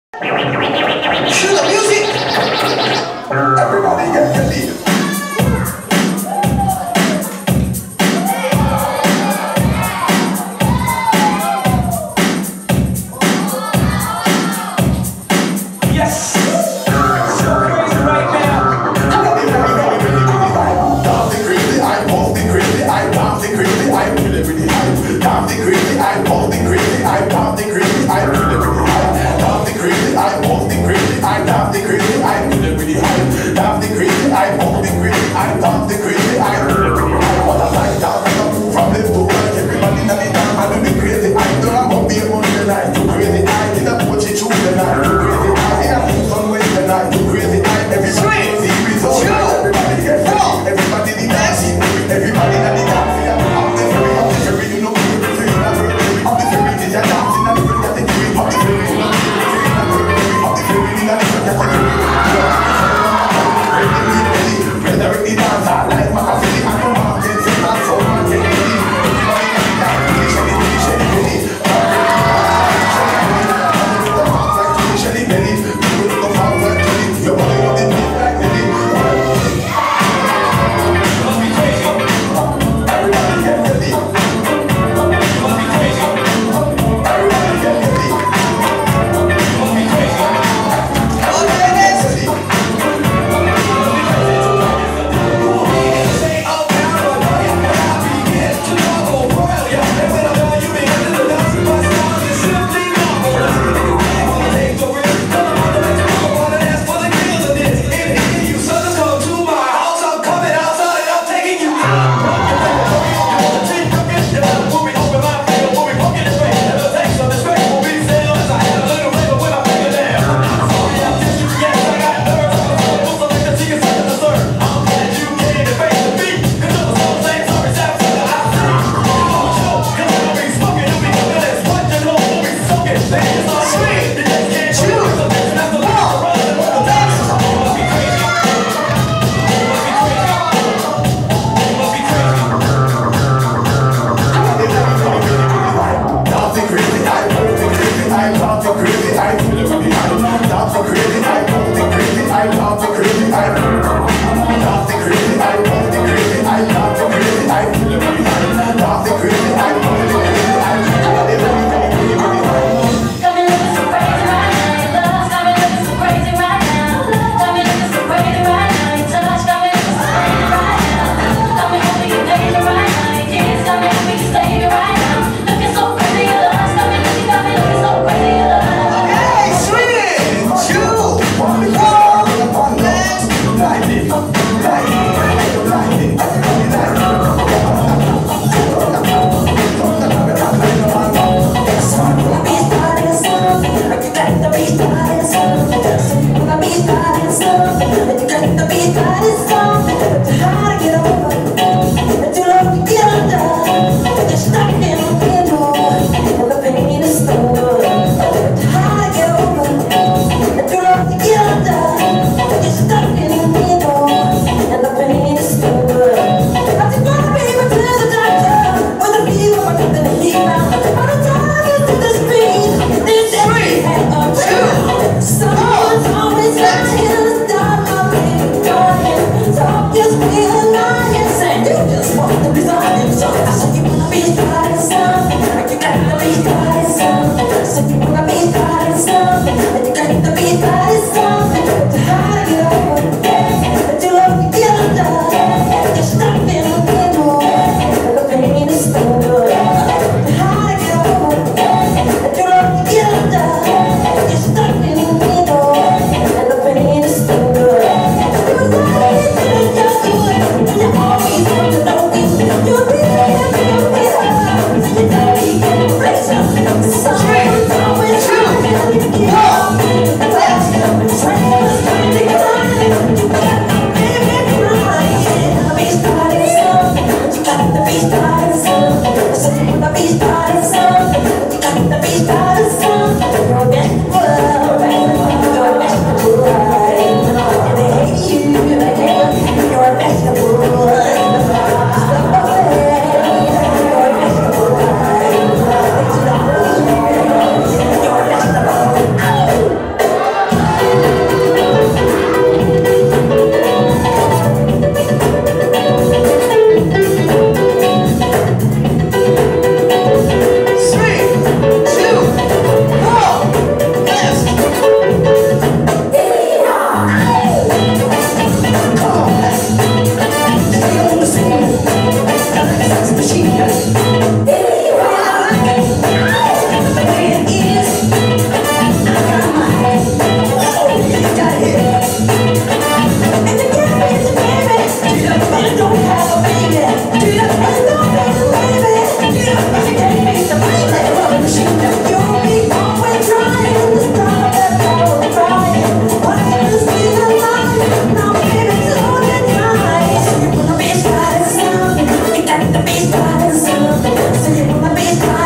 Cue the music. Everybody get ready. Yes. So crazy right now. Dance the crazy, I pause the crazy, I dance the crazy, I feel it really high. Dance the crazy, I pause the crazy, I dance the crazy, I feel it really high. Dance the crazy, I pause the crazy, I dance the crazy, I feel it really high. Dance the crazy, I pause the crazy, I dance the crazy, I feel it really high. What a light dance, I come from the book. Everybody know the dance, I do the crazy, I don't know how to be able to night. Too crazy, I did a put it through the night. Too crazy, I did a put some way the night. Too crazy, I everybody see results. Everybody get ready, everybody the dancing, everybody know the dance. I'm the ferry, you know me, the ferry, I'm the ferry, is a dancing, I'm the ferry, I'm the ferry, I'm the ferry, I'm the ferry, in a different category. Whether it dance, I like my city, I'm a mountain, that's all my candy. got something, so you wanna be